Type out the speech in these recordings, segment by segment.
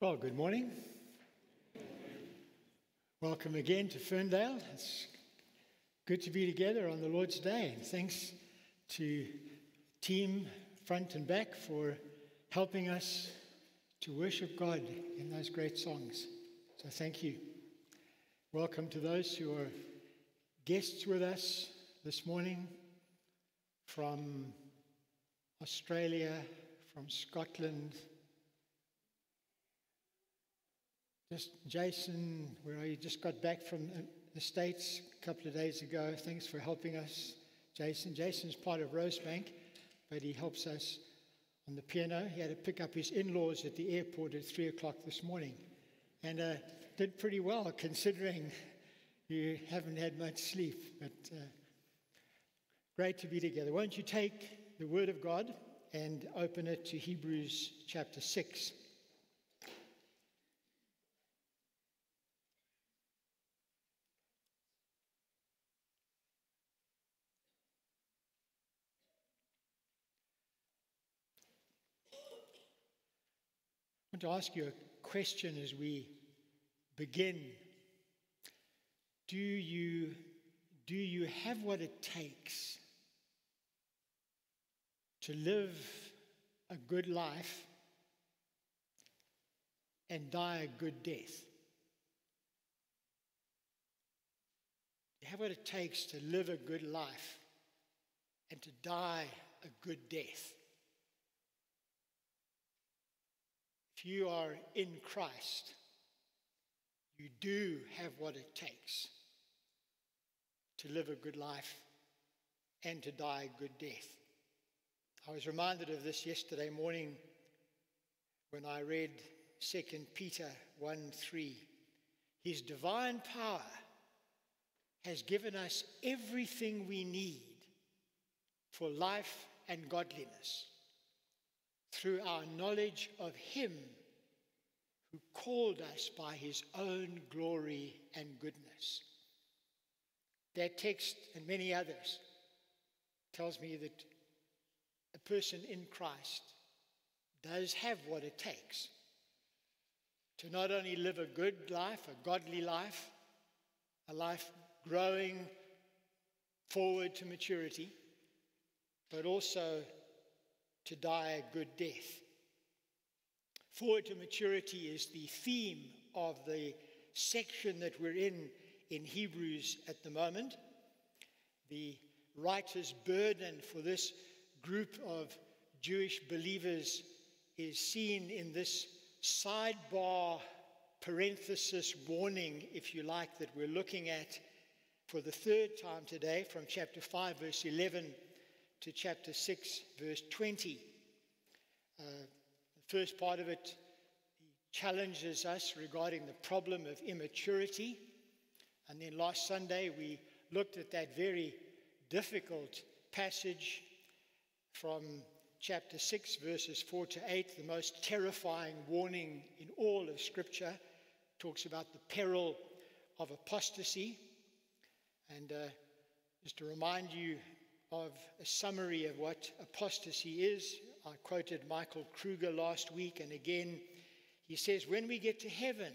Well, good morning. Welcome again to Ferndale. It's good to be together on the Lord's Day. And thanks to team front and back for helping us to worship God in those great songs. So thank you. Welcome to those who are guests with us this morning from Australia, from Scotland. Just Jason, where you just got back from the States a couple of days ago. Thanks for helping us, Jason. Jason's part of Rosebank, but he helps us on the piano. He had to pick up his in-laws at the airport at 3 o'clock this morning. And did pretty well, considering you haven't had much sleep. But great to be together. Won't you take the Word of God and open it to Hebrews chapter 6. I want to ask you a question as we begin. Do you have what it takes to live a good life and die a good death? Do you have what it takes to live a good life and to die a good death? If you are in Christ, you do have what it takes to live a good life and to die a good death. I was reminded of this yesterday morning when I read 2 Peter 1:3. His divine power has given us everything we need for life and godliness through our knowledge of Him who called us by His own glory and goodness. That text and many others tells me that a person in Christ does have what it takes to not only live a good life, a godly life, a life growing forward to maturity, but also to die a good death. Forward to maturity is the theme of the section that we're in Hebrews at the moment. The writer's burden for this group of Jewish believers is seen in this sidebar parenthesis warning, if you like, that we're looking at for the third time today, from chapter 5, verse 11 to chapter 6, verse 20. The first part of it challenges us regarding the problem of immaturity. And then last Sunday we looked at that very difficult passage from chapter 6, verses 4 to 8, the most terrifying warning in all of Scripture. It talks about the peril of apostasy. And just to remind you of a summary of what apostasy is, I quoted Michael Kruger last week, and again, he says, when we get to heaven,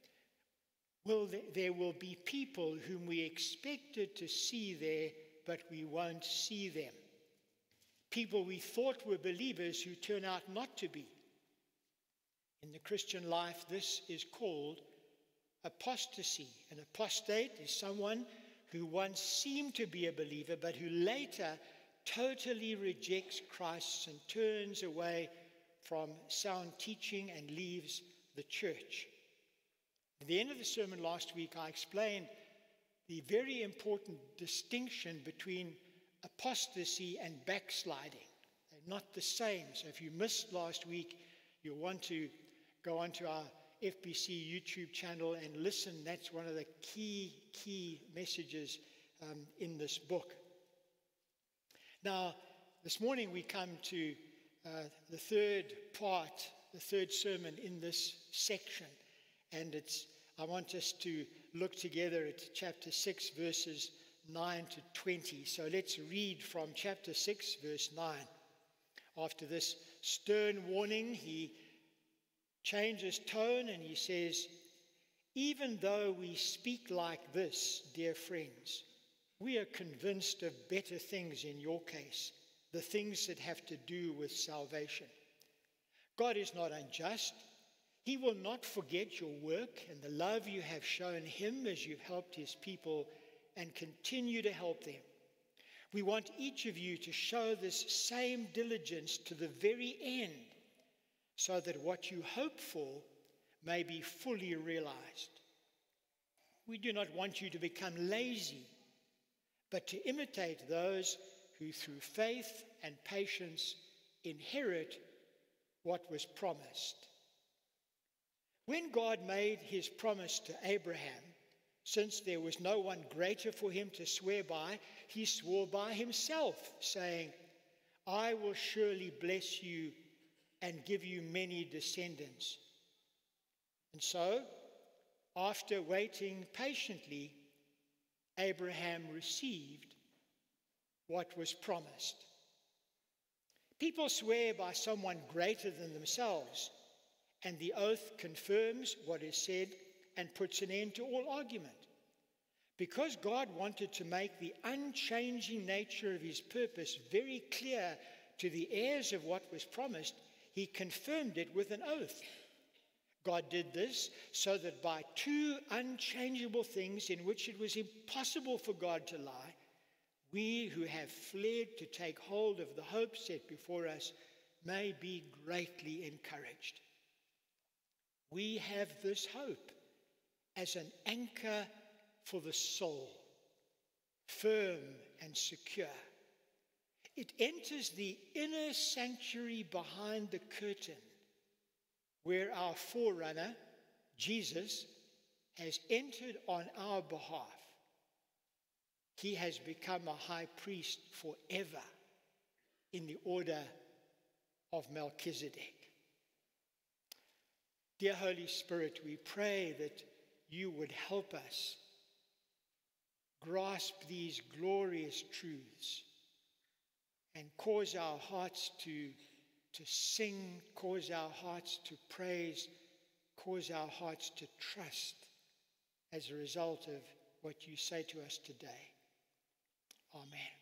there will be people whom we expected to see there, but we won't see them. People we thought were believers who turn out not to be. In the Christian life, this is called apostasy. An apostate is someone who once seemed to be a believer, but who later totally rejects Christ and turns away from sound teaching and leaves the church. At the end of the sermon last week, I explained the very important distinction between apostasy and backsliding. They're not the same. So if you missed last week, you'll want to go onto our FBC YouTube channel and listen. That's one of the key messages in this book. Now, this morning we come to the third part, the third sermon in this section. And I want us to look together at chapter 6, verses 9 to 20. So let's read from chapter 6, verse 9. After this stern warning, he changes tone, and he says, even though we speak like this, dear friends, we are convinced of better things in your case, the things that have to do with salvation. God is not unjust. He will not forget your work and the love you have shown him as you've helped his people and continue to help them. We want each of you to show this same diligence to the very end, so that what you hope for may be fully realized. We do not want you to become lazy, but to imitate those who through faith and patience inherit what was promised. When God made his promise to Abraham, since there was no one greater for him to swear by, he swore by himself, saying, I will surely bless you and give you many descendants. And so, after waiting patiently, Abraham received what was promised. People swear by someone greater than themselves, and the oath confirms what is said and puts an end to all argument. Because God wanted to make the unchanging nature of his purpose very clear to the heirs of what was promised, he confirmed it with an oath. God did this so that by two unchangeable things in which it was impossible for God to lie, we who have fled to take hold of the hope set before us may be greatly encouraged. We have this hope as an anchor for the soul, firm and secure. It enters the inner sanctuary behind the curtain, where our forerunner, Jesus, has entered on our behalf. He has become a high priest forever in the order of Melchizedek. Dear Holy Spirit, we pray that you would help us grasp these glorious truths and cause our hearts to sing, cause our hearts to praise, cause our hearts to trust as a result of what you say to us today. Amen.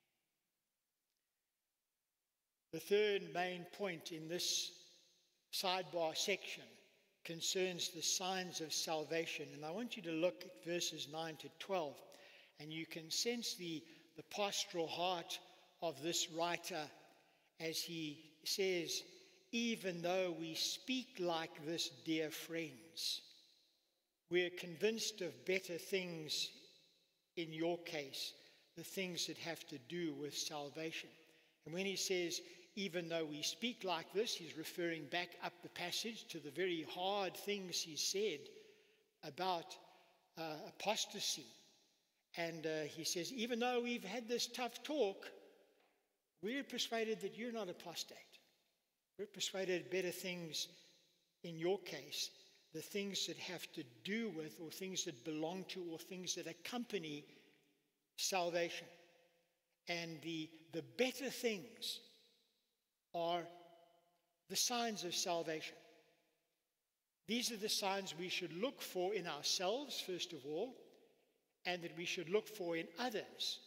The third main point in this sidebar section concerns the signs of salvation. And I want you to look at verses 9 to 12. And you can sense the pastoral heart of this writer as he says, even though we speak like this, dear friends, we're convinced of better things in your case, the things that have to do with salvation. And when he says, even though we speak like this, he's referring back up the passage to the very hard things he said about apostasy. And he says, even though we've had this tough talk, we're persuaded that you're not apostate. We're persuaded better things in your case, the things that have to do with, or things that belong to, or things that accompany salvation. And the better things are the signs of salvation. These are the signs we should look for in ourselves, first of all, and that we should look for in others.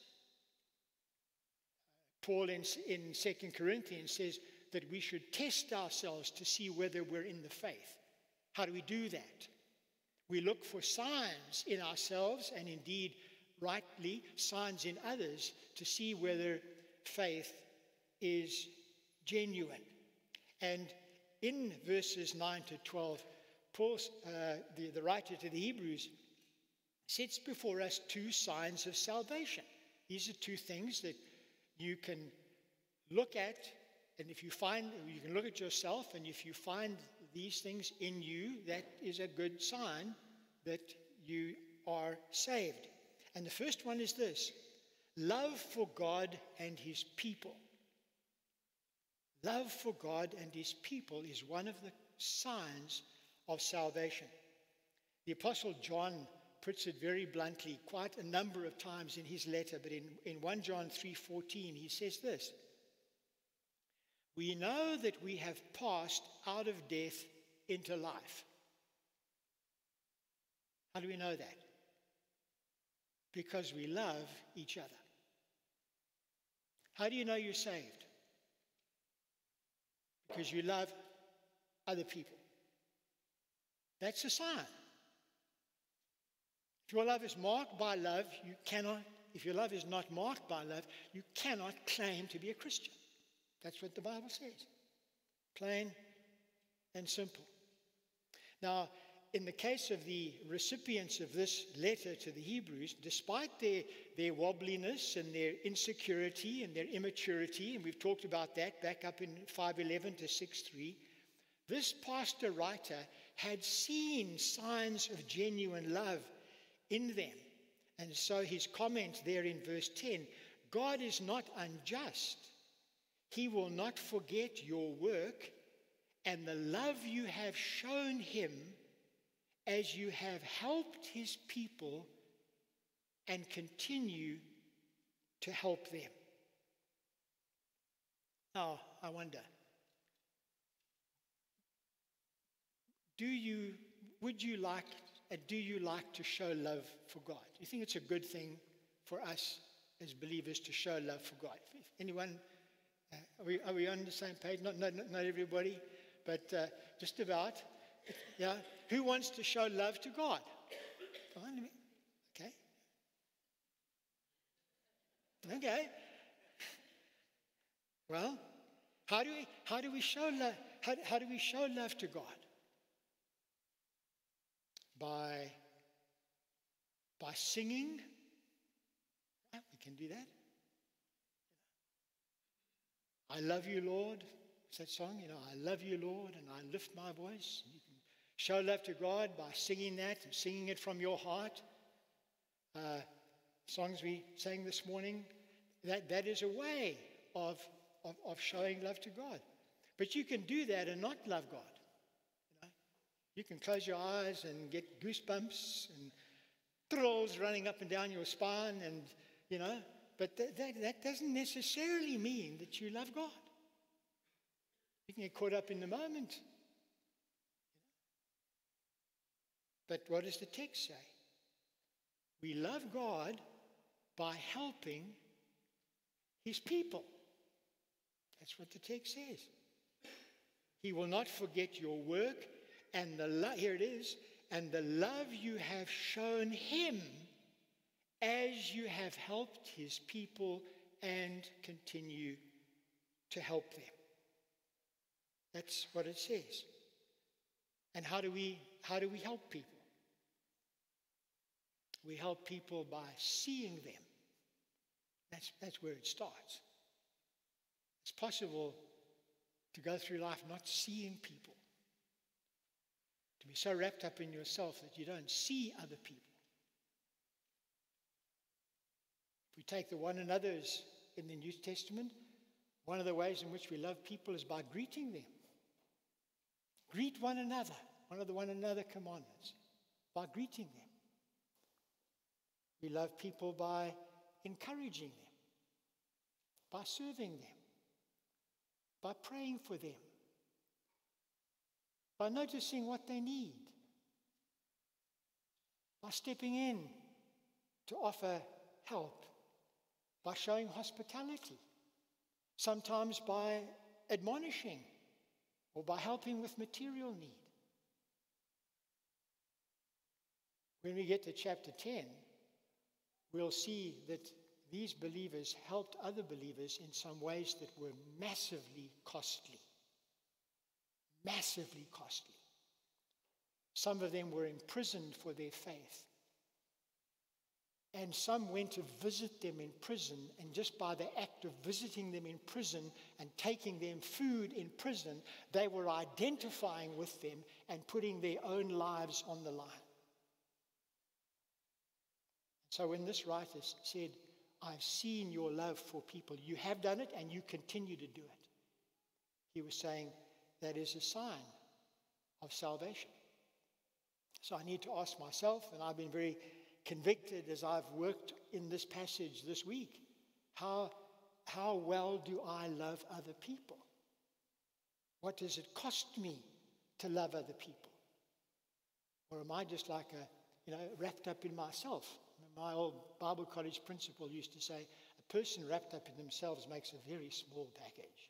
Paul in 2 Corinthians says that we should test ourselves to see whether we're in the faith. How do we do that? We look for signs in ourselves, and indeed, rightly, signs in others, to see whether faith is genuine. And in verses 9 to 12, Paul, the writer to the Hebrews, sets before us two signs of salvation. These are two things that you can look at, and if you find, you can look at yourself, and if you find these things in you, that is a good sign that you are saved. And the first one is this: love for God and his people. Love for God and his people is one of the signs of salvation. The Apostle John puts it very bluntly quite a number of times in his letter, but in 1 John 3:14 he says this: we know that we have passed out of death into life. How do we know that? Because we love each other. How do you know you're saved? Because you love other people. That's a sign. If your love is marked by love, if your love is not marked by love, you cannot claim to be a Christian. That's what the Bible says. Plain and simple. Now, in the case of the recipients of this letter to the Hebrews, despite their wobbliness and their insecurity and their immaturity, and we've talked about that back up in 5:11 to 6:3, this pastor writer had seen signs of genuine love in them. And so his comment there in verse 10, God is not unjust. He will not forget your work and the love you have shown him as you have helped his people and continue to help them. Now, I wonder, do you like to show love for God? Do you think it's a good thing for us as believers to show love for God? If anyone, are we on the same page? Not everybody, but just about. Yeah. Who wants to show love to God? Fine. Okay. Okay. Well, how do we show love? How do we show love to God? By singing. Yeah, we can do that. I love you, Lord. It's that song, I love you, Lord, and I lift my voice. You can show love to God by singing that and singing it from your heart. Songs we sang this morning, that is a way of showing love to God. But you can do that and not love God. You can close your eyes and get goosebumps and thrills running up and down your spine, and but that doesn't necessarily mean that you love God. You can get caught up in the moment. But what does the text say? We love God by helping his people. That's what the text says. He will not forget your work and here it is, and the love you have shown him as you have helped his people and continue to help them. That's what it says. And how do we help people? We help people by seeing them. That's where it starts. It's possible to go through life not seeing people, to be so wrapped up in yourself that you don't see other people. If we take the one another's in the New Testament, one of the ways in which we love people is by greeting them. Greet one another, one of the one another commandments, by greeting them. We love people by encouraging them, by serving them, by praying for them, by noticing what they need, by stepping in to offer help, by showing hospitality, sometimes by admonishing or by helping with material need. When we get to chapter 10, we'll see that these believers helped other believers in some ways that were massively costly. Massively costly. Some of them were imprisoned for their faith. And some went to visit them in prison, and just by the act of visiting them in prison and taking them food in prison, they were identifying with them and putting their own lives on the line. So when this writer said, I've seen your love for people, you have done it and you continue to do it, he was saying that is a sign of salvation. So I need to ask myself, and I've been very convicted as I've worked in this passage this week, how well do I love other people? What does it cost me to love other people? Or am I just like wrapped up in myself? My old Bible college principal used to say, a person wrapped up in themselves makes a very small package.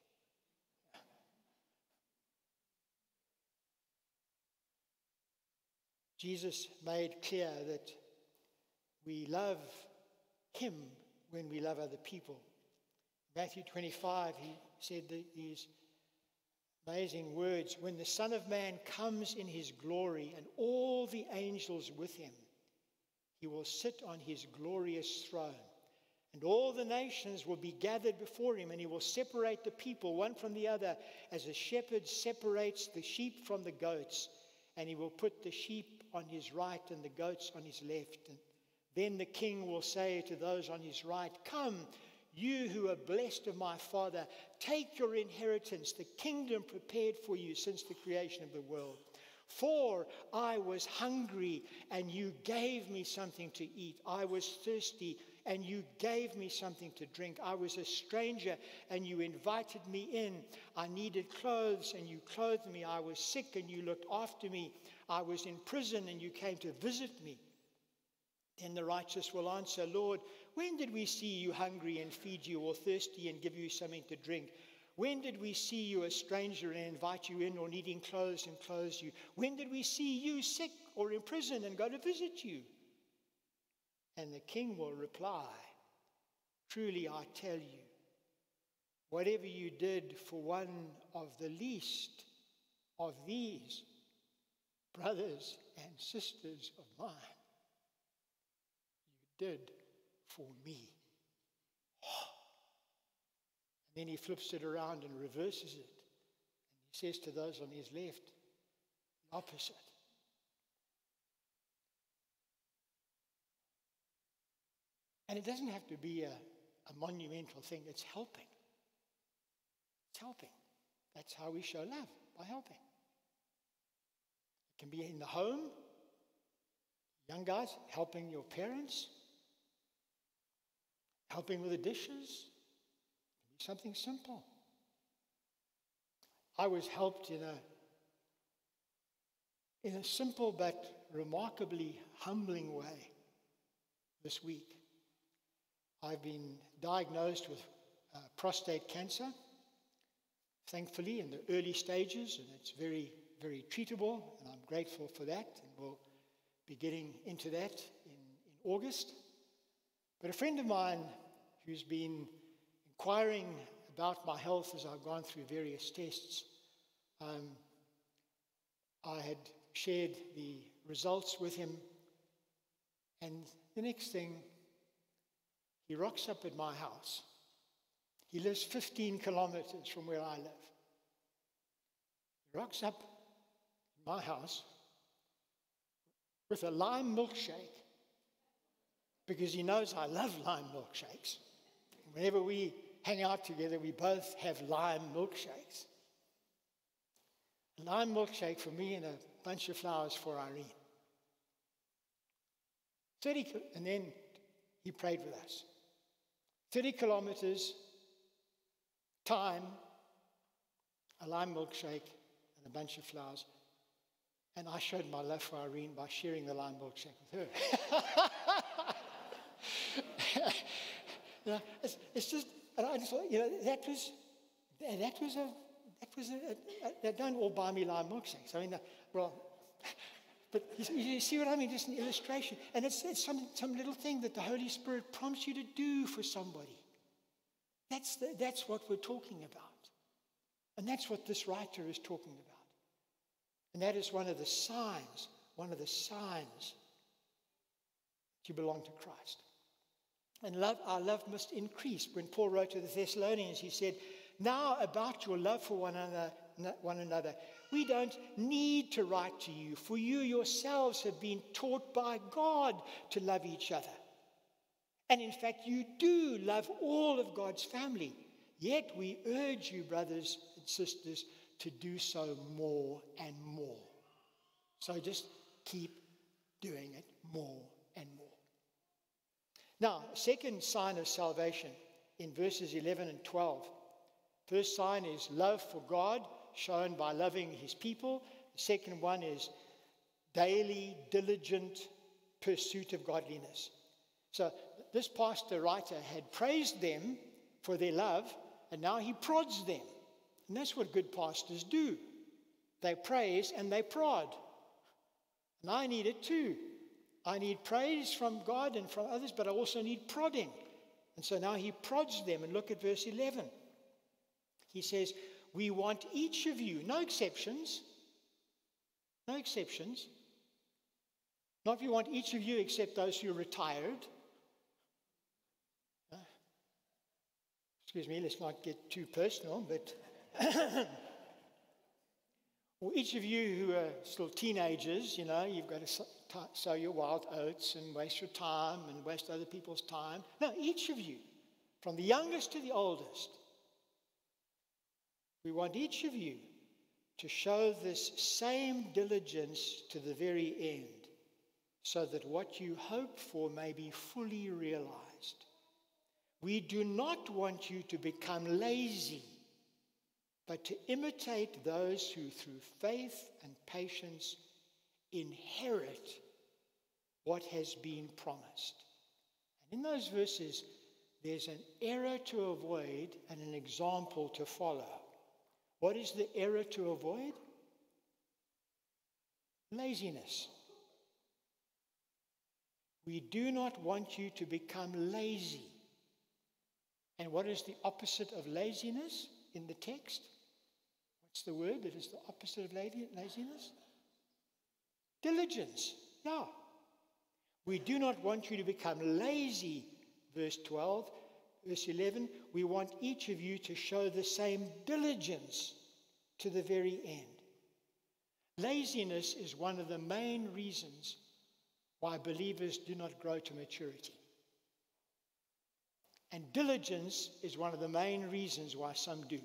Jesus made clear that we love him when we love other people. Matthew 25, he said these amazing words, when the Son of Man comes in his glory and all the angels with him, he will sit on his glorious throne. And all the nations will be gathered before him, and he will separate the people one from the other as a shepherd separates the sheep from the goats. And he will put the sheep on his right and the goats on his left. And then the king will say to those on his right, come, you who are blessed of my Father, take your inheritance, the kingdom prepared for you since the creation of the world. For I was hungry, and you gave me something to eat. I was thirsty, and you gave me something to drink. I was a stranger, and you invited me in. I needed clothes, and you clothed me. I was sick, and you looked after me. I was in prison, and you came to visit me. Then the righteous will answer, Lord, when did we see you hungry and feed you, or thirsty and give you something to drink? When did we see you a stranger and invite you in, or needing clothes and clothe you? When did we see you sick or in prison and go to visit you? And the king will reply, truly I tell you, whatever you did for one of the least of these brothers and sisters of mine, you did for me. And then he flips it around and reverses it. And he says to those on his left, the opposite. And it doesn't have to be a monumental thing. It's helping. It's helping. That's how we show love, by helping. It can be in the home. Young guys, helping your parents. Helping with the dishes. Something simple. I was helped in a simple but remarkably humbling way this week. I've been diagnosed with prostate cancer, thankfully in the early stages, and it's very, very treatable, and I'm grateful for that, and we'll be getting into that in August. But a friend of mine who's been inquiring about my health as I've gone through various tests, I had shared the results with him, and the next thing, he rocks up at my house. He lives 15 kilometers from where I live. He rocks up at my house with a lime milkshake, because he knows I love lime milkshakes. Whenever we hang out together, we both have lime milkshakes. A lime milkshake for me and a bunch of flowers for Irene. And then he prayed with us. 30 kilometers, time, a lime milkshake, and a bunch of flowers. And I showed my love for Irene by sharing the lime milkshake with her. It's just, and I just thought, that don't all buy me lime milkshakes. I mean, but you see what I mean? Just an illustration. And it's some little thing that the Holy Spirit prompts you to do for somebody. That's what we're talking about. And that's what this writer is talking about. And that is one of the signs that you belong to Christ. And our love must increase. When Paul wrote to the Thessalonians, he said, now about your love for one another, we don't need to write to you, for you yourselves have been taught by God to love each other. And in fact, you do love all of God's family. Yet we urge you, brothers and sisters, to do so more and more. So just keep doing it more and more. Now, second sign of salvation in verses 11 and 12. First sign is love for God. shown by loving his people. The second one is daily, diligent pursuit of godliness. So this pastor writer had praised them for their love, and now he prods them. And that's what good pastors do. They praise and they prod. And I need it too. I need praise from God and from others, but I also need prodding. And so now he prods them. And look at verse 11. He says, we want each of you, no exceptions, no exceptions. Not we want each of you except those who are retired. Excuse me, let's not get too personal, but or each of you who are still teenagers, you've got to sow your wild oats and waste your time and waste other people's time. No, each of you, from the youngest to the oldest, we want each of you to show this same diligence to the very end, so that what you hope for may be fully realized. We do not want you to become lazy, but to imitate those who through faith and patience inherit what has been promised. And in those verses, there's an error to avoid and an example to follow. What is the error to avoid? Laziness. We do not want you to become lazy. And what is the opposite of laziness in the text? What's the word that is the opposite of laziness? Diligence. Yeah. We do not want you to become lazy, verse 12. Verse 11, we want each of you to show the same diligence to the very end. Laziness is one of the main reasons why believers do not grow to maturity. And diligence is one of the main reasons why some do.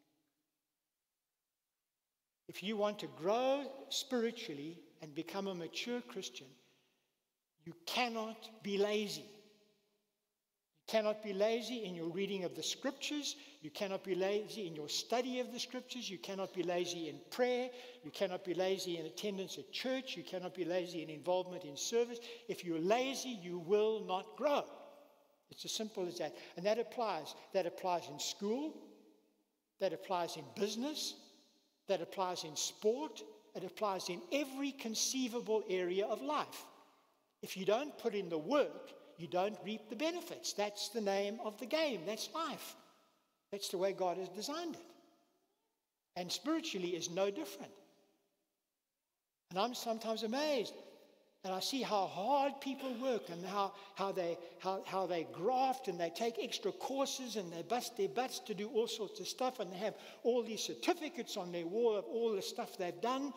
If you want to grow spiritually and become a mature Christian, you cannot be lazy. You cannot be lazy in your reading of the scriptures. You cannot be lazy in your study of the scriptures. You cannot be lazy in prayer. You cannot be lazy in attendance at church. You cannot be lazy in involvement in service. If you're lazy, you will not grow. It's as simple as that. And that applies. That applies in school. That applies in business. That applies in sport. It applies in every conceivable area of life. If you don't put in the work, you don't reap the benefits. That's the name of the game. That's life. That's the way God has designed it. And spiritually is no different. And I'm sometimes amazed. And I see how hard people work and how they graft and they take extra courses and they bust their butts to do all sorts of stuff, and they have all these certificates on their wall of all the stuff they've done.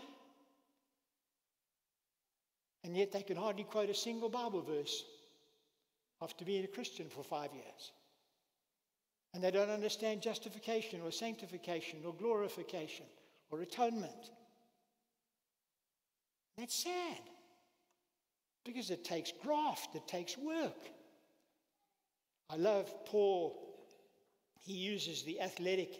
And yet they can hardly quote a single Bible verse after being a Christian for 5 years. And they don't understand justification or sanctification or glorification or atonement. That's sad. Because it takes graft, it takes work. I love Paul. He uses the athletic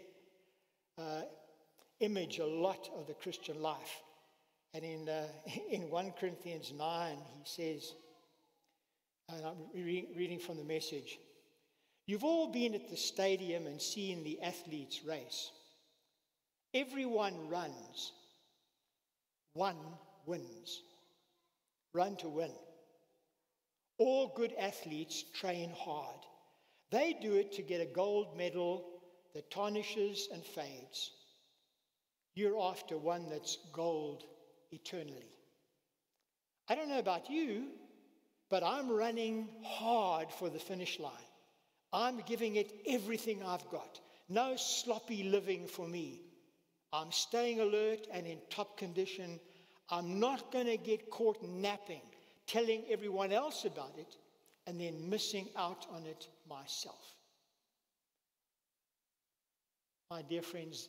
image a lot of the Christian life. And in 1 Corinthians 9, he says, and I'm reading from the Message, you've all been at the stadium and seen the athletes race. Everyone runs. One wins. Run to win. All good athletes train hard. They do it to get a gold medal that tarnishes and fades. You're after one that's gold eternally. I don't know about you, but I'm running hard for the finish line. I'm giving it everything I've got. No sloppy living for me. I'm staying alert and in top condition. I'm not going to get caught napping, telling everyone else about it, and then missing out on it myself. My dear friends,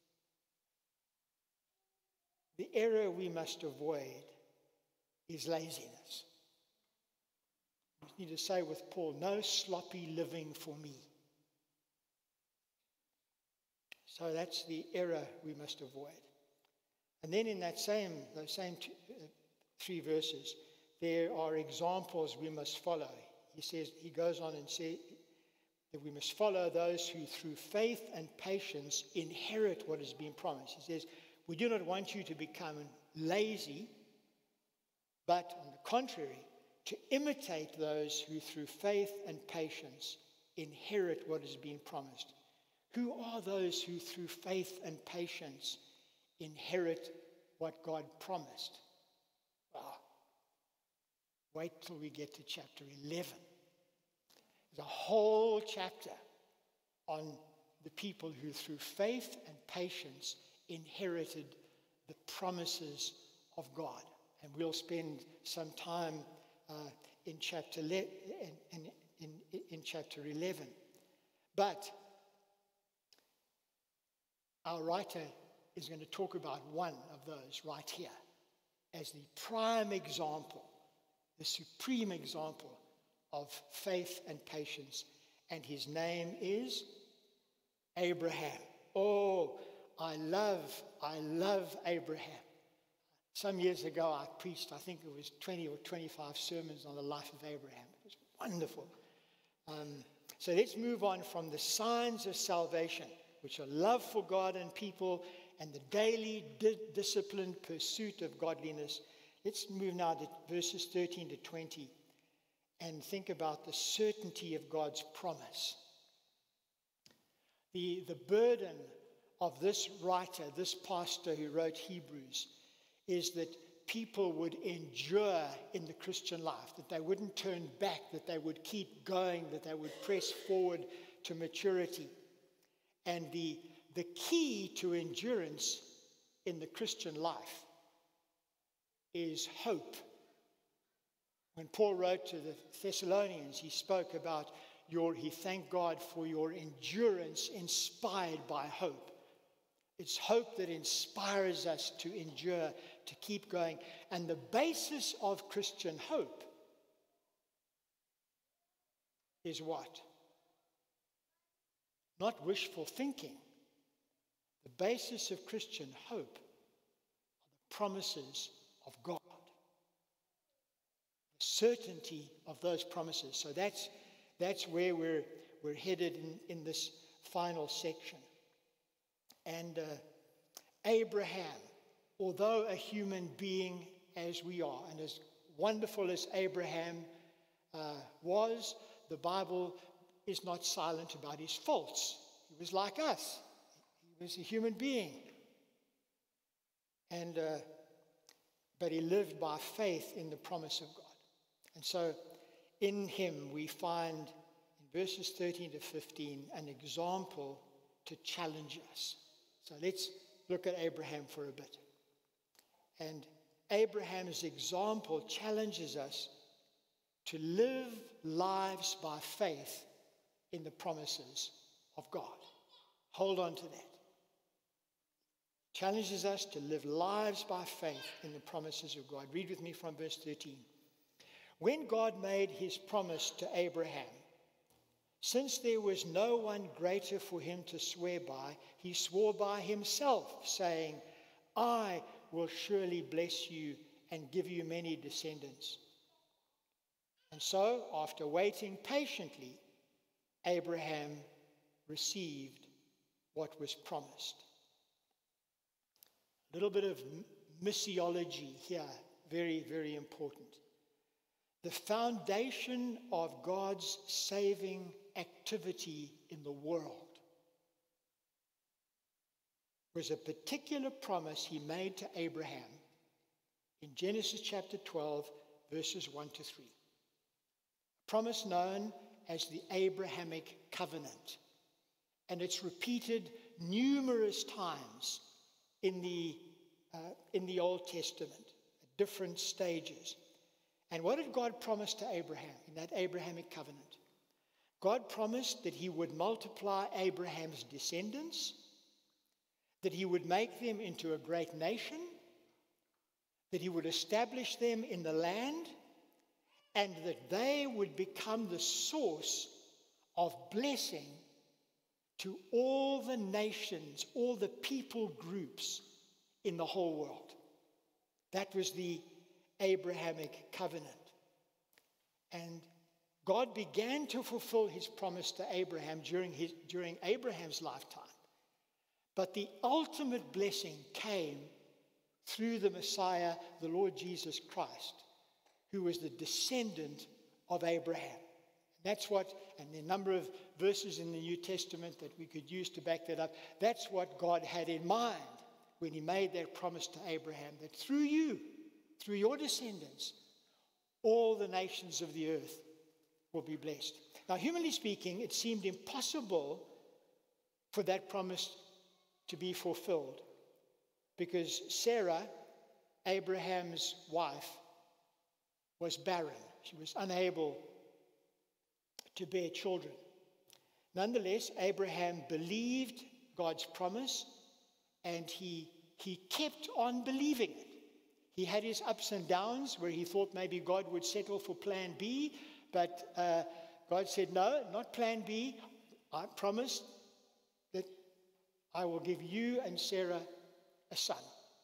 the error we must avoid is laziness. We need to say with Paul, no sloppy living for me. So that's the error we must avoid. And then in those same three verses, there are examples we must follow. He goes on and says that we must follow those who through faith and patience inherit what has been promised. He says, we do not want you to become lazy, but on the contrary, to imitate those who through faith and patience inherit what has been promised. Who are those who through faith and patience inherit what God promised? Well, wait till we get to chapter 11. There's a whole chapter on the people who through faith and patience inherited the promises of God. And we'll spend some time in chapter 11. But our writer is going to talk about one of those right here as the prime example, the supreme example of faith and patience. And his name is Abraham. Oh, I love Abraham. Some years ago I preached, I think it was 20 or 25 sermons on the life of Abraham. It was wonderful. So let's move on from the signs of salvation, which are love for God and people and the daily disciplined pursuit of godliness. Let's move now to verses 13 to 20 and think about the certainty of God's promise. The burden of this writer, this pastor who wrote Hebrews, is that people would endure in the Christian life, that they wouldn't turn back, that they would keep going, that they would press forward to maturity. And the key to endurance in the Christian life is hope. When Paul wrote to the Thessalonians, he spoke about he thanked God for your endurance inspired by hope. It's hope that inspires us to endure, to keep going. And the basis of Christian hope is what? Not wishful thinking. The basis of Christian hope are the promises of God. The certainty of those promises. So that's where we're headed in this final section. And Abraham, although a human being as we are, and as wonderful as Abraham was, the Bible is not silent about his faults. He was like us. He was a human being. And but he lived by faith in the promise of God. And so in him we find in verses 13 to 15 an example to challenge us. So let's look at Abraham for a bit. And Abraham's example challenges us to live lives by faith in the promises of God. Hold on to that. Challenges us to live lives by faith in the promises of God. Read with me from verse 13. When God made his promise to Abraham, since there was no one greater for him to swear by, he swore by himself, saying, I will surely bless you and give you many descendants. And so, after waiting patiently, Abraham received what was promised. A little bit of missiology here, very, very important. The foundation of God's saving activity in the world was a particular promise he made to Abraham in Genesis chapter 12, verses 1 to 3. A promise known as the Abrahamic covenant. And it's repeated numerous times in the Old Testament at different stages. And what did God promise to Abraham in that Abrahamic covenant? God promised that he would multiply Abraham's descendants, that he would make them into a great nation, that he would establish them in the land, and that they would become the source of blessing to all the nations, all the people groups in the whole world. That was the Abrahamic covenant. And God began to fulfill his promise to Abraham during Abraham's lifetime. But the ultimate blessing came through the Messiah, the Lord Jesus Christ, who was the descendant of Abraham. That's what, and there are a number of verses in the New Testament that we could use to back that up. That's what God had in mind when he made that promise to Abraham, that through you, through your descendants, all the nations of the earth will be blessed. Now, humanly speaking, it seemed impossible for that promise to be fulfilled because Sarah, Abraham's wife, was barren. She was unable to bear children. Nonetheless, Abraham believed God's promise and he kept on believing it. He had his ups and downs where he thought maybe God would settle for plan B, but God said, no, not plan B. I promised that I will give you and Sarah a son.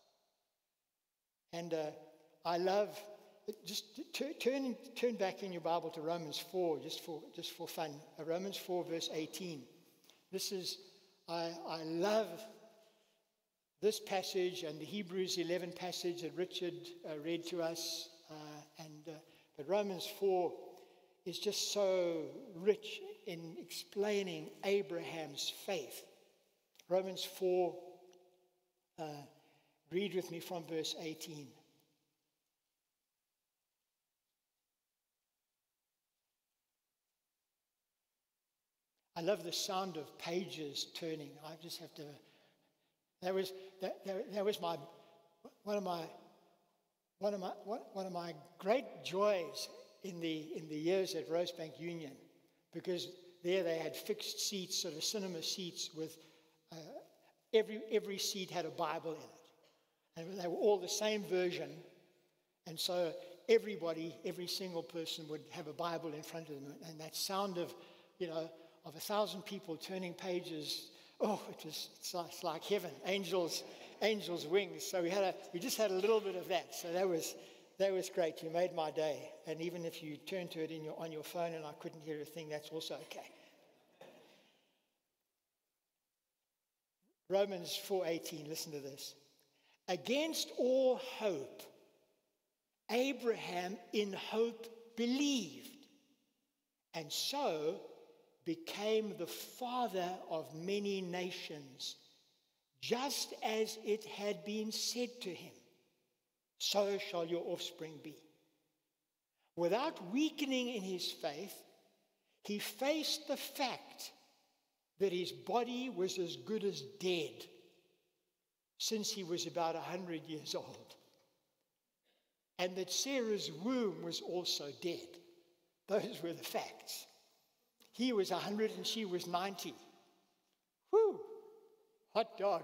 And I love, just turn back in your Bible to Romans 4, just for fun. Romans 4, verse 18. This is, I love this passage and the Hebrews 11 passage that Richard read to us. But Romans 4 is just so rich in explaining Abraham's faith. Romans 4, read with me from verse 18. I love the sound of pages turning. I just have to. That was one of my great joys in the years at Rosebank Union, because there they had fixed seats, sort of cinema seats with every seat had a Bible in it, and they were all the same version, and so every single person would have a Bible in front of them, and that sound of 1,000 people turning pages. Oh, it's like heaven, angels' wings. So we just had a little bit of that. So that was great. You made my day. And even if you turned to it on your phone and I couldn't hear a thing, that's also okay. Romans 4:18. Listen to this. Against all hope, Abraham in hope believed, and so became the father of many nations, just as it had been said to him, so shall your offspring be. Without weakening in his faith, he faced the fact that his body was as good as dead since he was about 100 years old, and that Sarah's womb was also dead. Those were the facts. He was 100 and she was 90. Whew, hot dog.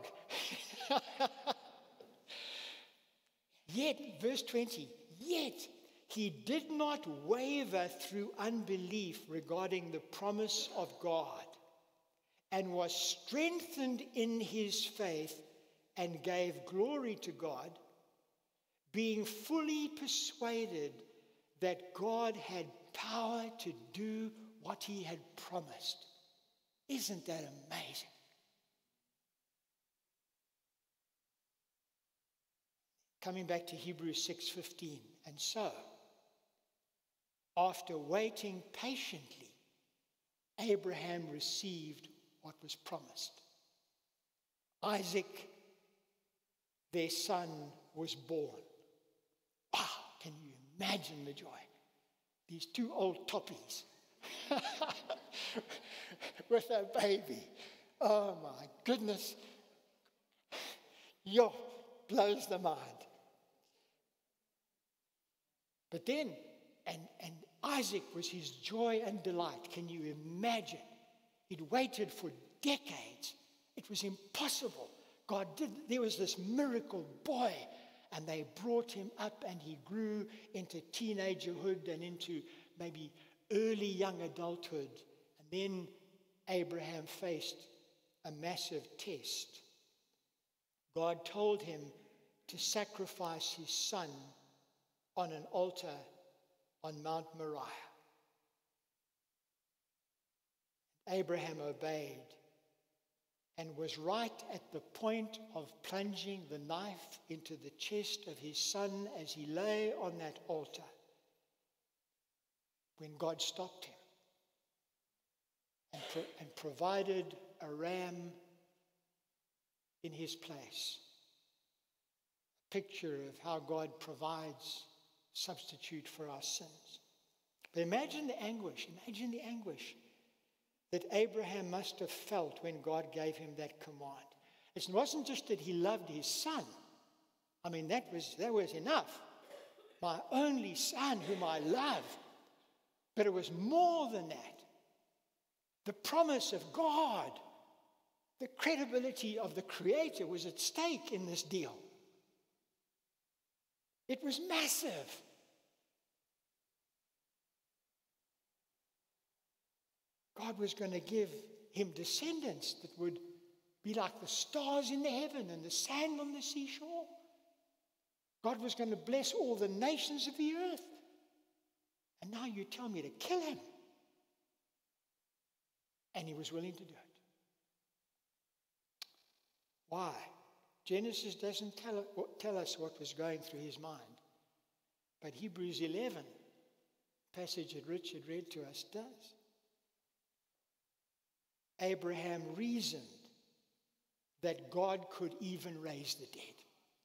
Yet, verse 20, yet he did not waver through unbelief regarding the promise of God, and was strengthened in his faith and gave glory to God, being fully persuaded that God had power to do what he had promised. Isn't that amazing? Coming back to Hebrews 6:15. And so, after waiting patiently, Abraham received what was promised. Isaac, their son, was born. Wow, can you imagine the joy? These two old toppies with a baby. Oh my goodness. Yo, blows the mind. But then, and Isaac was his joy and delight. Can you imagine? He'd waited for decades. It was impossible. God did. There was this miracle boy, and they brought him up, and he grew into teenagerhood and into maybe early young adulthood. And then Abraham faced a massive test, God told him to sacrifice his son on an altar on Mount Moriah. Abraham obeyed and was right at the point of plunging the knife into the chest of his son as he lay on that altar when God stopped him and provided a ram in his place. A picture of how God provides substitute for our sins. But imagine the anguish that Abraham must have felt when God gave him that command. It wasn't just that he loved his son. I mean, that was enough. My only son whom I love. But it was more than that. The promise of God, the credibility of the Creator was at stake in this deal. It was massive. God was going to give him descendants that would be like the stars in the heaven and the sand on the seashore. God was going to bless all the nations of the earth. And now you tell me to kill him. And he was willing to do it. Why? Genesis doesn't tell us what was going through his mind. But Hebrews 11, passage that Richard read to us, does. Abraham reasoned that God could even raise the dead.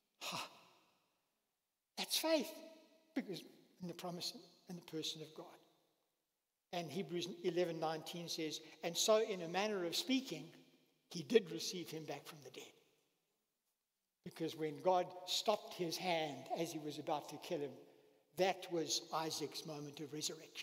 That's faith, because in the promise and the person of God. And Hebrews 11:19 says, and so in a manner of speaking, he did receive him back from the dead. Because when God stopped his hand as he was about to kill him, that was Isaac's moment of resurrection.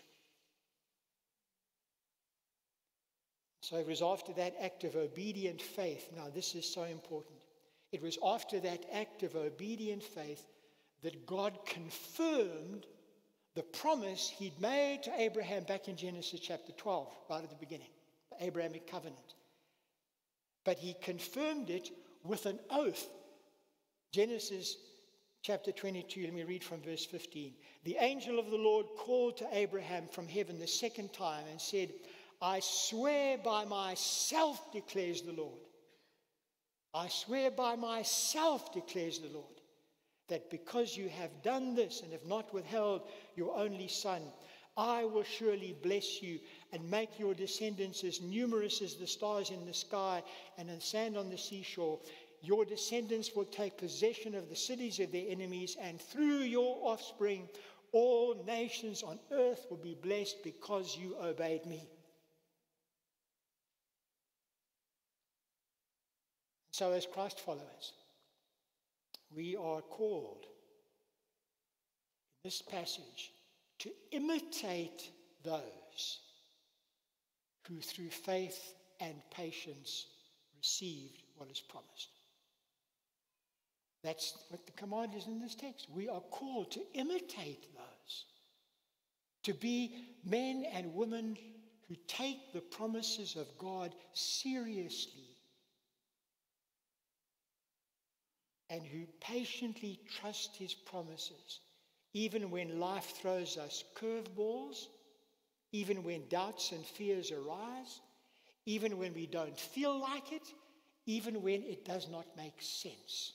So it was after that act of obedient faith. Now, this is so important. It was after that act of obedient faith that God confirmed the promise he'd made to Abraham back in Genesis chapter 12, right at the beginning, the Abrahamic covenant. But he confirmed it with an oath. Genesis chapter 22, let me read from verse 15. The angel of the Lord called to Abraham from heaven the second time and said, I swear by myself, declares the Lord. I swear by myself, declares the Lord, that because you have done this and have not withheld your only son, I will surely bless you and make your descendants as numerous as the stars in the sky and the sand on the seashore. Your descendants will take possession of the cities of their enemies, and through your offspring, all nations on earth will be blessed because you obeyed me. So as Christ followers, we are called in this passage to imitate those who through faith and patience received what is promised. That's what the command is in this text. We are called to imitate those, to be men and women who take the promises of God seriously and who patiently trust his promises, even when life throws us curveballs, even when doubts and fears arise, even when we don't feel like it, even when it does not make sense.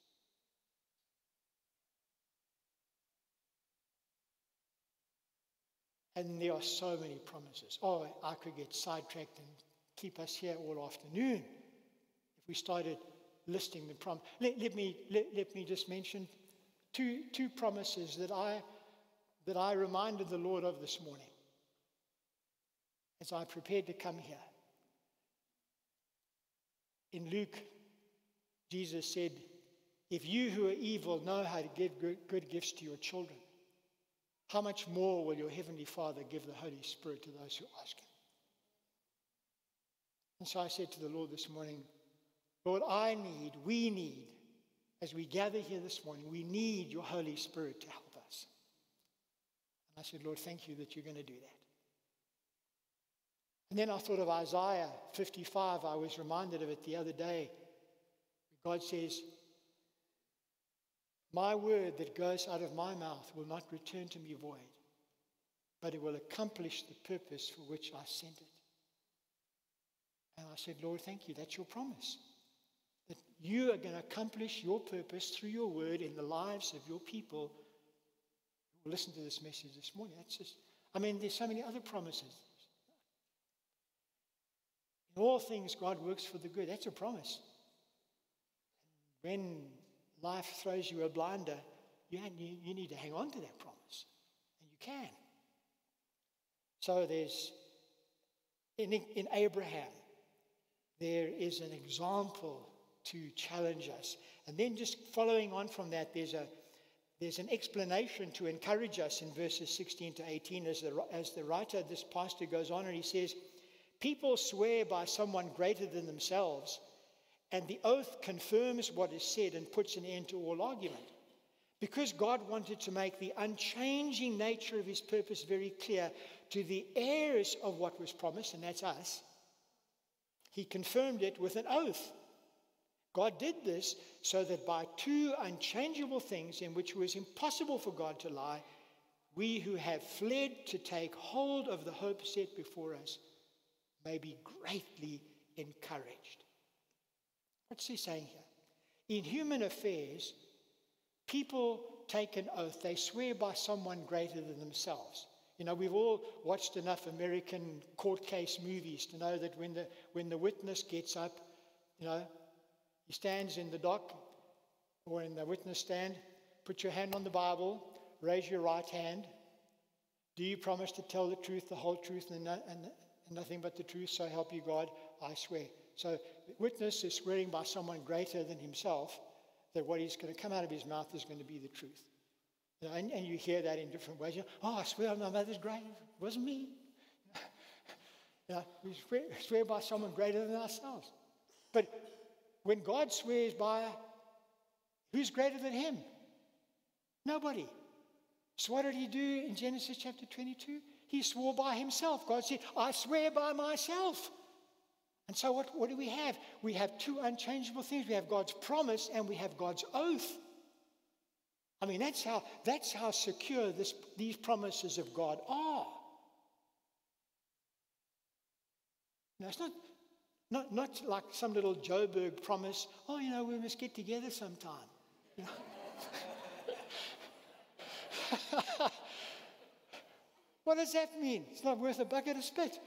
And there are so many promises. Oh, I could get sidetracked and keep us here all afternoon if we started listing the promises. Let me just mention two promises that I reminded the Lord of this morning as I prepared to come here. In Luke, Jesus said, if you who are evil know how to give good gifts to your children, how much more will your heavenly Father give the Holy Spirit to those who ask him? And so I said to the Lord this morning, Lord, we need, as we gather here this morning, we need your Holy Spirit to help us. And I said, Lord, thank you that you're going to do that. And then I thought of Isaiah 55. I was reminded of it the other day. God says, my word that goes out of my mouth will not return to me void, but it will accomplish the purpose for which I sent it. And I said, Lord, thank you. That's your promise. That you are going to accomplish your purpose through your word in the lives of your people who will listen to this message this morning. That's just, there's so many other promises. In all things, God works for the good. That's a promise. When life throws you a blinder, you need to hang on to that promise. And you can. So there's, in Abraham, there is an example to challenge us. And then just following on from that, there's an explanation to encourage us in verses 16 to 18 as the writer, this pastor, goes on and he says, people swear by someone greater than themselves, and the oath confirms what is said and puts an end to all argument. Because God wanted to make the unchanging nature of his purpose very clear to the heirs of what was promised, and that's us, he confirmed it with an oath. God did this so that by two unchangeable things in which it was impossible for God to lie, we who have fled to take hold of the hope set before us may be greatly encouraged. What's he saying here? In human affairs, people take an oath. They swear by someone greater than themselves. We've all watched enough American court case movies to know that when the witness gets up, he stands in the dock or in the witness stand, put your hand on the Bible, raise your right hand. Do you promise to tell the truth, the whole truth, and nothing but the truth, so help you God? I swear. So the witness is swearing by someone greater than himself that what is going to come out of his mouth is going to be the truth. And you hear that in different ways. I swear on my mother's grave, it wasn't me. We swear by someone greater than ourselves. But when God swears by, who's greater than him? Nobody. So what did he do in Genesis chapter 22? He swore by himself. God said, I swear by myself. And so what do we have? We have two unchangeable things. We have God's promise and we have God's oath. That's how secure these promises of God are. It's not like some little Joburg promise, we must get together sometime. What does that mean? It's not worth a bucket of spit.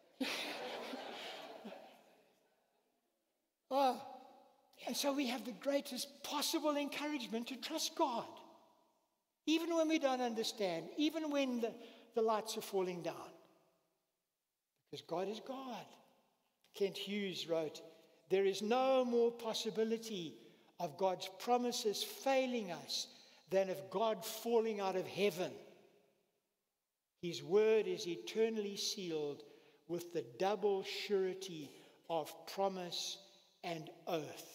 And so we have the greatest possible encouragement to trust God. Even when we don't understand, even when the lights are falling down. Because God is God. Kent Hughes wrote, there is no more possibility of God's promises failing us than of God falling out of heaven. His word is eternally sealed with the double surety of promise and oath.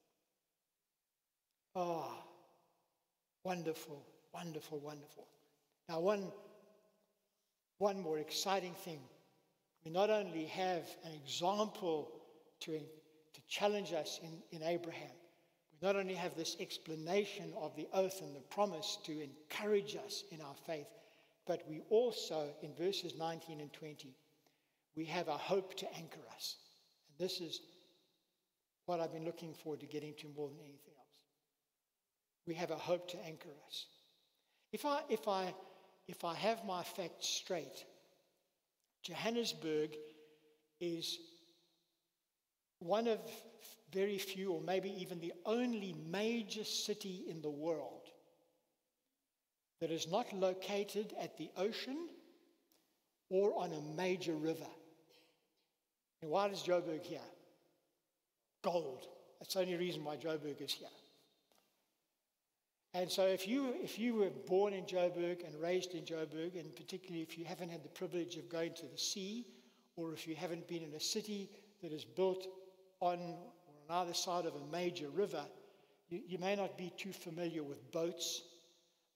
Wonderful, wonderful, wonderful. Now, one more exciting thing. We not only have an example to challenge us in Abraham, we not only have this explanation of the oath and the promise to encourage us in our faith, but we also, in verses 19 and 20, we have a hope to anchor us. And this is what I've been looking forward to getting to more than anything else. We have a hope to anchor us. If I have my facts straight, Johannesburg is one of very few, or maybe even the only major city in the world that is not located at the ocean or on a major river. And why is Joburg here? Gold. That's the only reason why Joburg is here. And so if you were born in Joburg and raised in Joburg, and particularly if you haven't had the privilege of going to the sea, or if you haven't been in a city that is built on or on either side of a major river, you may not be too familiar with boats.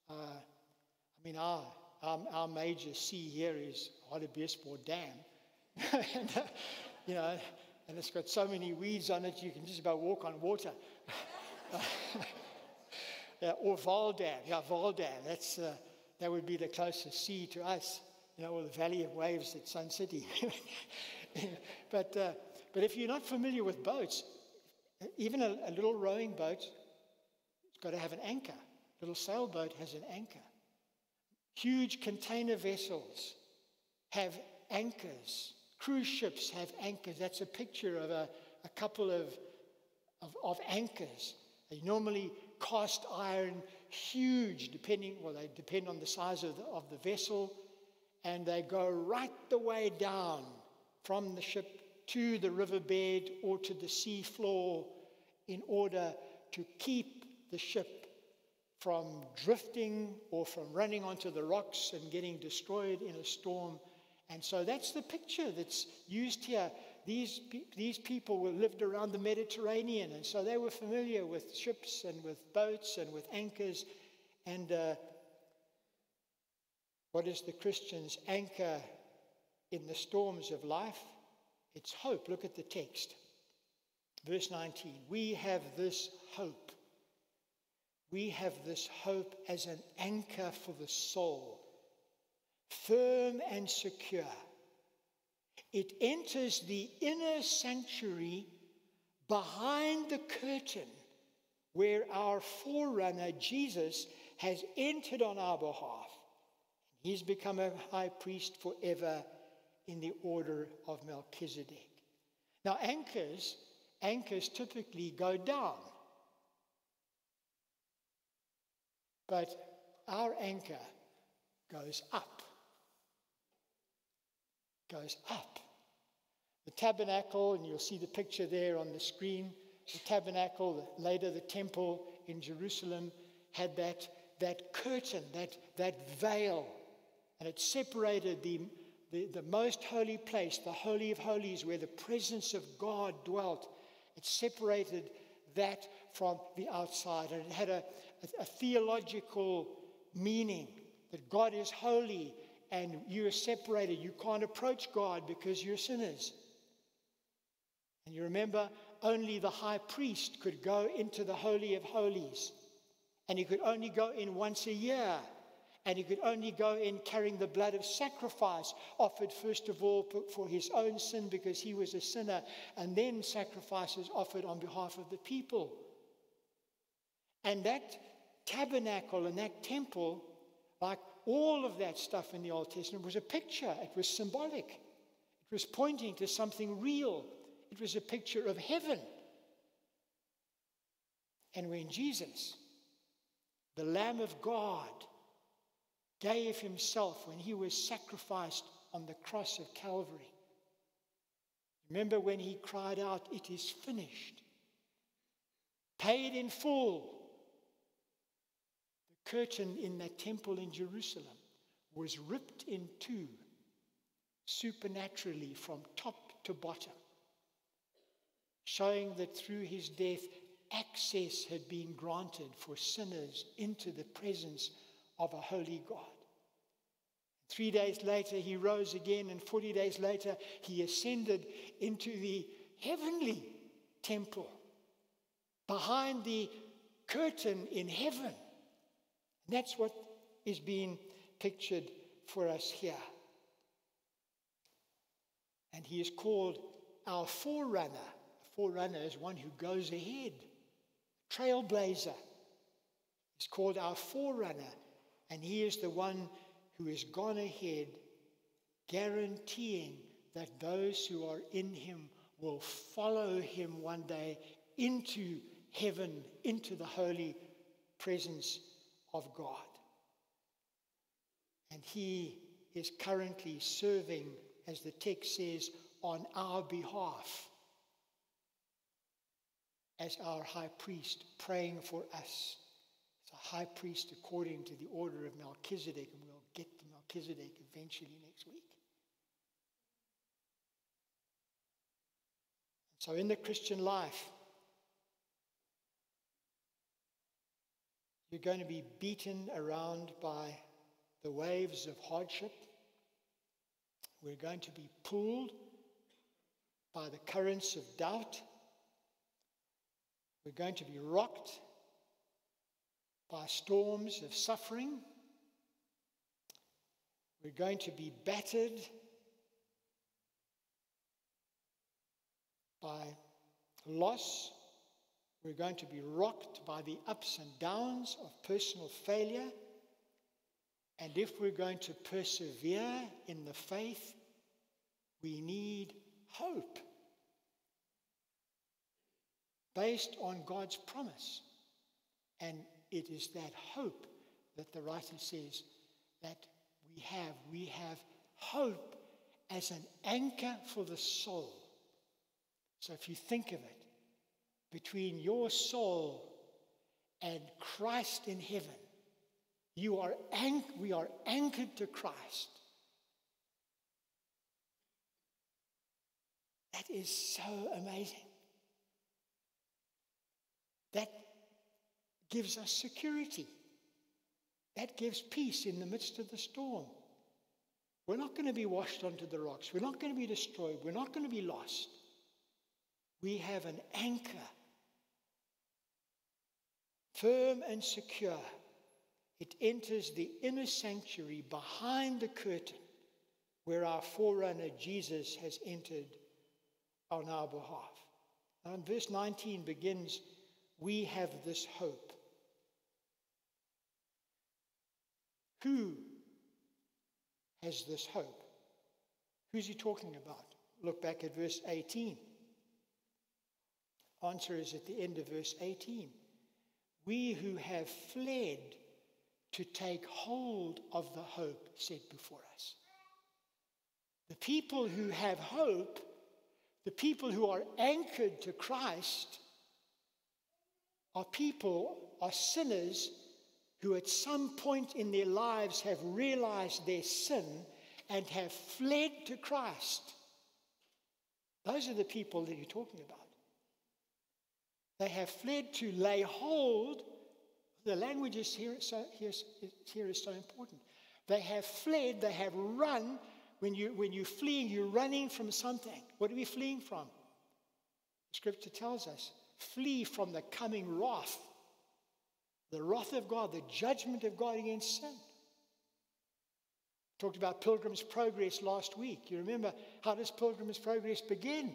Our major sea here is Hartbeespoort Dam. and, you know, and it's got so many weeds on it, you can just about walk on water. Yeah, or Valdam. Yeah, Valdam. That would be the closest sea to us, you know, or the Valley of Waves at Sun City. But if you're not familiar with boats, even a little rowing boat, it's got to have an anchor. A little sailboat has an anchor. Huge container vessels have anchors. Cruise ships have anchors. That's a picture of a couple of anchors. They normally cast iron, huge, they depend on the size of the vessel, and they go right the way down from the ship to the riverbed or to the sea floor in order to keep the ship from drifting or from running onto the rocks and getting destroyed in a storm. And so that's the picture that's used here. These people lived around the Mediterranean, and so they were familiar with ships and with boats and with anchors. And what is the Christian's anchor in the storms of life? It's hope. Look at the text. Verse 19. We have this hope. We have this hope as an anchor for the soul, firm and secure. It enters the inner sanctuary behind the curtain where our forerunner, Jesus, has entered on our behalf. He's become a high priest forever in the order of Melchizedek. Now, anchors typically go down. But our anchor goes up. Goes up. The tabernacle, and you'll see the picture there on the screen, the tabernacle, later the temple in Jerusalem, had that curtain, that veil, and it separated the most holy place, the Holy of Holies, where the presence of God dwelt. It separated that from the outside, and it had a theological meaning that God is holy and you are separated. You can't approach God because you're sinners. And you remember, only the high priest could go into the Holy of Holies, and he could only go in once a year, and he could only go in carrying the blood of sacrifice, offered first of all for his own sin because he was a sinner, and then sacrifices offered on behalf of the people. And that tabernacle and that temple, like all of that stuff in the Old Testament, was a picture. It was symbolic. It was pointing to something real. It was a picture of heaven. And when Jesus, the Lamb of God, gave himself when he was sacrificed on the cross of Calvary, remember when he cried out, "It is finished," paid in full. The curtain in that temple in Jerusalem was ripped in two supernaturally from top to bottom, showing that through his death, access had been granted for sinners into the presence of a holy God. 3 days later, he rose again, and 40 days later, he ascended into the heavenly temple behind the curtain in heaven. And that's what is being pictured for us here. And he is called our forerunner. A forerunner is one who goes ahead, trailblazer. He's called our forerunner, and he is the one who has gone ahead, guaranteeing that those who are in him will follow him one day into heaven, into the holy presence of God. And he is currently serving, as the text says, on our behalf as our high priest, praying for us. It's a high priest according to the order of Melchizedek, and we'll get to Melchizedek eventually next week. So in the Christian life, you're going to be beaten around by the waves of hardship, We're going to be pulled by the currents of doubt. We're going to be rocked by storms of suffering. We're going to be battered by loss. We're going to be rocked by the ups and downs of personal failure. And if we're going to persevere in the faith, we need hope based on God's promise. And it is that hope that the writer says that we have hope as an anchor for the soul. So if you think of it, between your soul and Christ in heaven, we are anchored to Christ. That is so amazing. That gives us security. That gives peace in the midst of the storm. We're not going to be washed onto the rocks. We're not going to be destroyed. We're not going to be lost. We have an anchor, firm and secure. It enters the inner sanctuary behind the curtain where our forerunner Jesus has entered on our behalf. Now, in verse 19 begins, we have this hope. Who has this hope? Who's he talking about? Look back at verse 18. Answer is at the end of verse 18. We who have fled to take hold of the hope set before us. The people who have hope, the people who are anchored to Christ, are sinners who at some point in their lives have realized their sin and have fled to Christ. Those are the people that you're talking about. They have fled to lay hold. The language is here is so important. They have fled, they have run. When you're fleeing, you're running from something. What are we fleeing from? Scripture tells us, flee from the coming wrath. The wrath of God, the judgment of God against sin. Talked about Pilgrim's Progress last week. You remember, how does Pilgrim's Progress begin?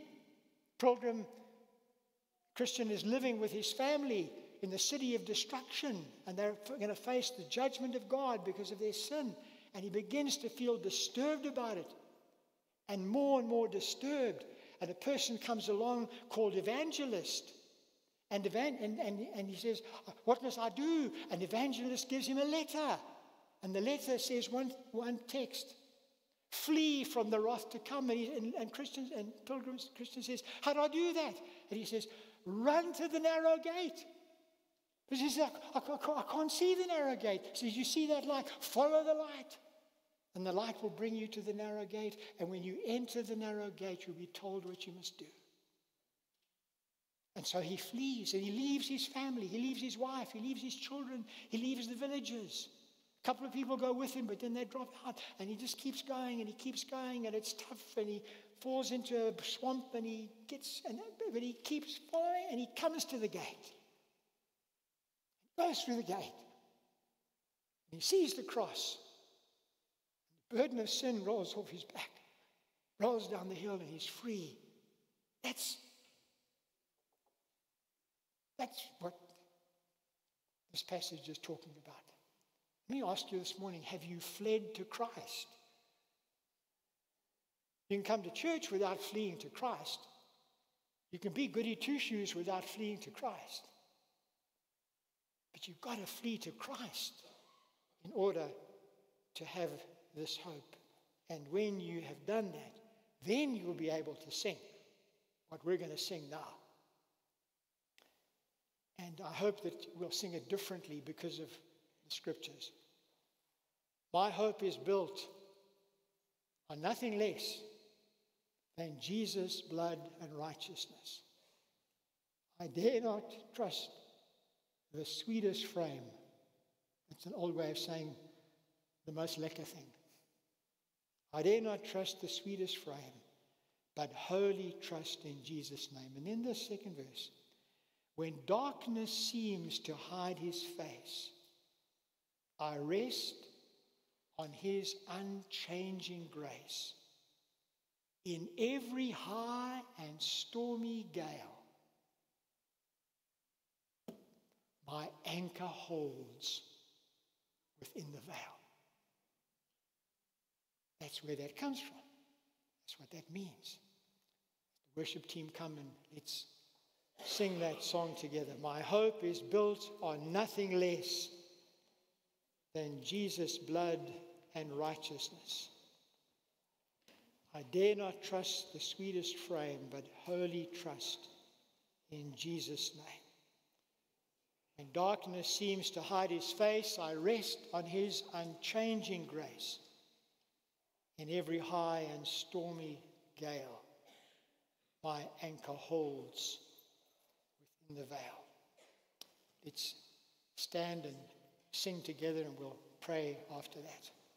Christian is living with his family in the city of destruction, and they're going to face the judgment of God because of their sin. And he begins to feel disturbed about it, and more disturbed. And a person comes along called Evangelist, and he says, what must I do? And Evangelist gives him a letter, and the letter says one text: flee from the wrath to come. And Christian says, how do I do that? And he says, run to the narrow gate. But he says, I can't see the narrow gate. He says, you see that light? Follow the light. And the light will bring you to the narrow gate. And when you enter the narrow gate, you'll be told what you must do. And so he flees, and he leaves his family. He leaves his wife. He leaves his children. He leaves the villages. A couple of people go with him, but then they drop out. And he just keeps going, and he keeps going, and it's tough. And he falls into a swamp, but he keeps following, and he comes to the gate. Goes through the gate. And he sees the cross. The burden of sin rolls off his back, rolls down the hill, and he's free. That's what this passage is talking about. Let me ask you this morning, have you fled to Christ? You can come to church without fleeing to Christ. You can be goody two-shoes without fleeing to Christ. But you've got to flee to Christ in order to have this hope. And when you have done that, then you'll be able to sing what we're going to sing now. And I hope that we'll sing it differently because of the scriptures. My hope is built on nothing less than Jesus' blood and righteousness. I dare not trust the sweetest frame. It's an old way of saying the most lekker thing. I dare not trust the sweetest frame, but wholly trust in Jesus' name. And then the second verse. When darkness seems to hide his face, I rest on his unchanging grace. In every high and stormy gale, my anchor holds within the veil. That's where that comes from. That's what that means. The worship team come and let's sing that song together. My hope is built on nothing less than Jesus' blood and righteousness. I dare not trust the sweetest frame, but wholly trust in Jesus' name. When darkness seems to hide his face, I rest on his unchanging grace. In every high and stormy gale, my anchor holds within the veil. Let's stand and sing together, and we'll pray after that.